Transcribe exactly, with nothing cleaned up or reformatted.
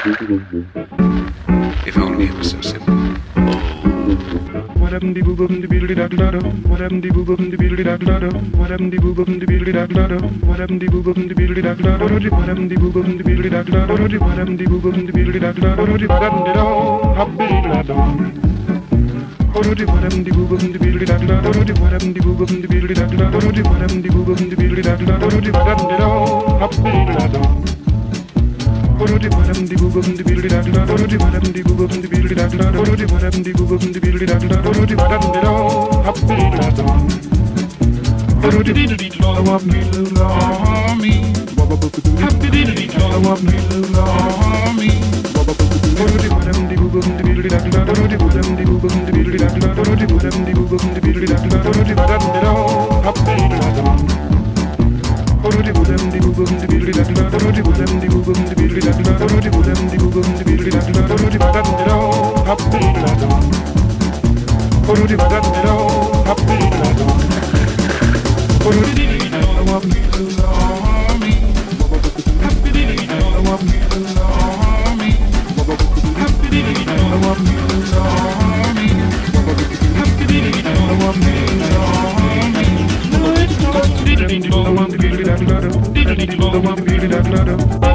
If only it was so simple. What happened to boom the beetle da da da? What happened to boom the beetle da da da? What happened to boom the beetle da da da? What happened to boom the beetle da da da? What happened to boom the beetle da da da? What happened to boom the beetle da da da? What happened to happy da da? What happened to boom the beetle da da da? What happened to boom the beetle da da da? What happened to boom the beetle da da da? What happened to happy da da? What happened to boom the beetle da da da? What happened to boom the beetle da da da? What happened to boom the beetle da da da? What happened to happy da da? What did it all of me love me? Happy did it all of me love me? What happened to boom the beetle da da da? What happened to boom the beetle da da da? What happened to boom the beetle da da da? What happened to happy da da? What did you do? You go to the beetle da da da. What did you do? You go to the beetle da da da. What did you do? You go to the beetle da da da. What did you do? Happy da da. What did you do? Happy da da. What did you do? Love me, love me. Happy did you do? Love me, love me. Happy did you do? Love me, love me. Happy did you do? Love me, love me. Diddly-diddly, I want the beetle da da da. Diddly-diddly, I want the beetle da da da.